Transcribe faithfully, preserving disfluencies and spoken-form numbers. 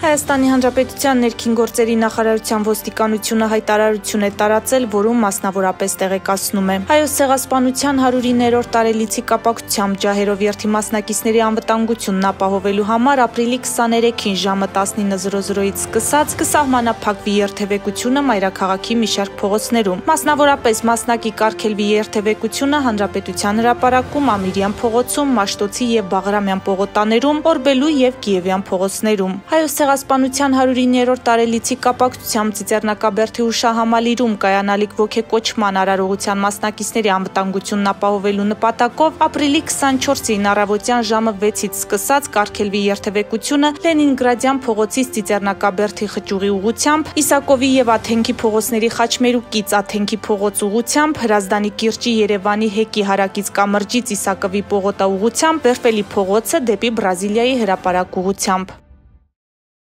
Հայաստանի Հանրապետության ներքին գործերի նախարարության ոստիկանությունը հայտարարություն է տարածել, որում մասնավորապես տեղեկացնում է. Հայոց ցեղասպանության հարյուրիներորդ տարելիցի կապակցությամբ ջահերով երթի մասնակիցների անվտանգությունն ապահովելու համար ապրիլի քսաներեքին ժամը տասնինը զրո զրոյից սկսած կսահմանափակվի երթևեկությունը մայրաքաղաքի մի շարք փողոցներում։ Մասնավորապես մասնակի կարգելվի երթևեկությունը Հանրապետության հրապարակում, Ամիրյան փողոցում, Մաշտոցի և Բաղրամյան պողոտաներում, Օրբելու և Կիևյան փողոցներում։ Հայոց ցեղասպանության հարյուրիներորդ տարելիցի կապակցությամբ Ծիծեռնակաբերդի հուշահամալիրում կայանալիք ոգեկոչման արարողության մասնակիցների անվտանգությունն ապահովելու նպատակով ապրիլի քսանչորսին առավոտյան ժամը վեցից սկսած կարգելվի երթևեկությունը Լենինգրադյան փողոցից Ծիծեռնակաբերդի խճուղի ուղղությամբ, Իսակովի և Աթենքի փողոցների խաչմերուկից Աթենքի փողոց ուղղությամբ, Հրազդանի կիրճի Երևանի հեկի հարակից կամրջից Իսակովի պողոտա ուղղությամբ, Վերֆելի փողոցը դեպի Բրազիլիայի հրապարակ ուղղությամբ։